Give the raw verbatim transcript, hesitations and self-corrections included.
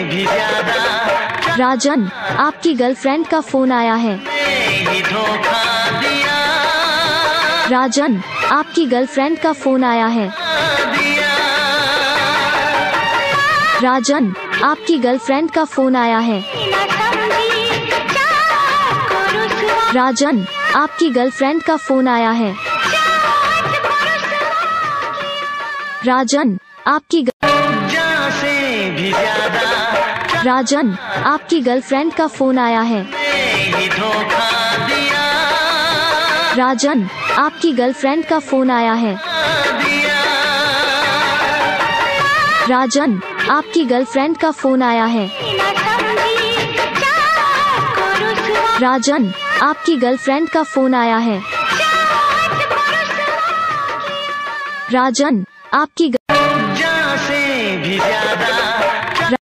भी ज्यादा राजन, आपकी गर्लफ्रेंड का फोन आया है। ही धोखा दिया राजन, आपकी गर्लफ्रेंड का फोन आया है। दिया राजन, आपकी गर्लफ्रेंड का फोन आया है। राजन, आपकी गर्लफ्रेंड का फोन आया है। राजन, आपकी जान से भी ज्यादा राजन, आपकी गर्लफ्रेंड का फोन आया है। ही धोखा दिया राजन, आपकी गर्लफ्रेंड का फोन आया है। दिया राजन, आपकी गर्लफ्रेंड का फोन आया है। राजन, आपकी गर्लफ्रेंड का फोन आया है। राजन, आपकी जान से भी ज्यादा